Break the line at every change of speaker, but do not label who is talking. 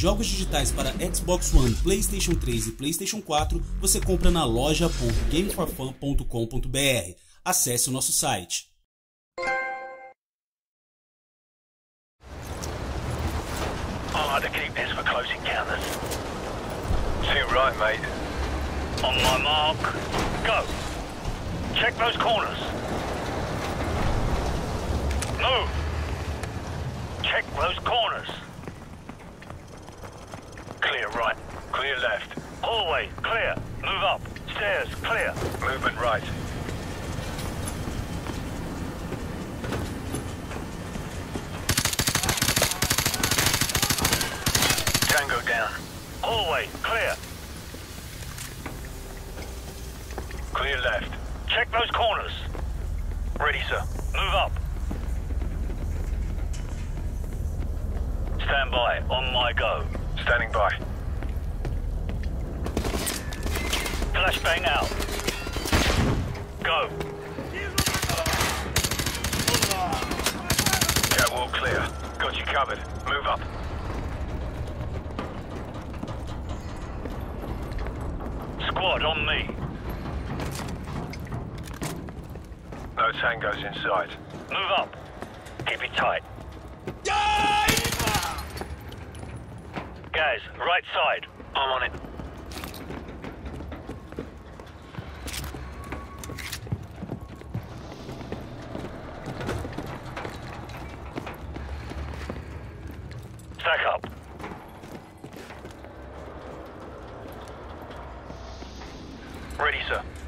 Jogos digitais para Xbox One, PlayStation 3 e PlayStation 4 você compra na loja.gameforfun.com.br. Acesse o nosso site.
I like to keep this for close encounters. Too right, mate. On my mark, go. Check those corners. Move. Check those corners. Clear right. Clear left. Hallway, clear. Move up. Stairs, clear. Movement right. Tango down. Hallway, clear. Clear left. Check those corners. Ready, sir. Move up. Stand by. On my go. Standing by. Flashbang out. Go. Catwalk clear. Got you covered. Move up. Squad on me. No tangos inside. Move up. Keep it tight. Guys, right side. I'm on it. Stack up. Ready, sir.